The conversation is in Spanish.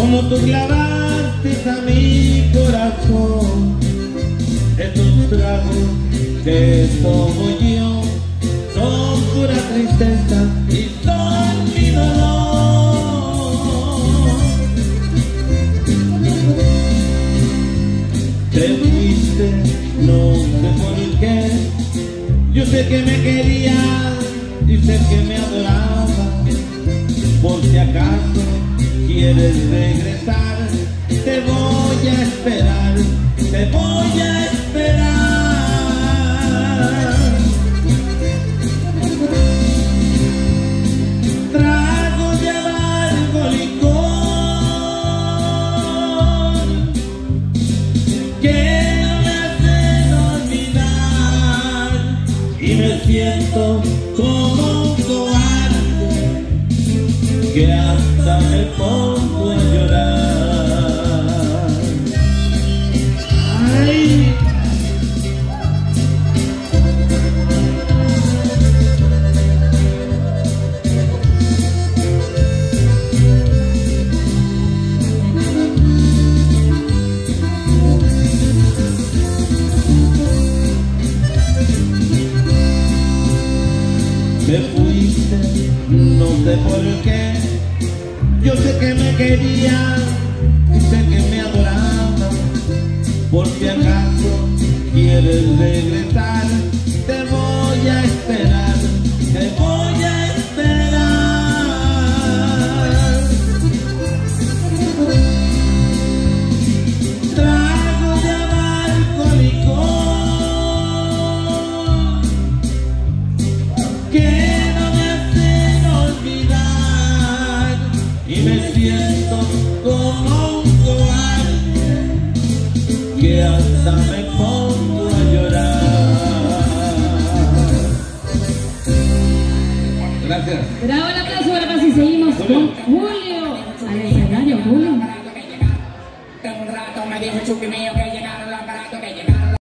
como tú clavaste a mi corazón. Estos tragos que tomo yo son pura tristeza y son mi dolor. Te fuiste, no sé por qué. Yo sé que me querías y sé que me adorabas. Por si acaso quieres regresar, te voy a esperar, te voy a esperar. Trago de amargo licor que no me hacen olvidar y me siento como un cobarde que hasta me pongo a llorar. Ay. Te fuiste, no sé por qué. Yo sé que me querías y sé que me adorabas. Por si acaso quieres regresar, te voy a esperar, te voy a esperar. Trago de amargo licor que y me siento como un cobarde que hasta me pongo a llorar. Gracias. Bravo el aplauso, ahora casi seguimos con Julio. Al escenario, Julio. Un rato me dijo Chucky mío que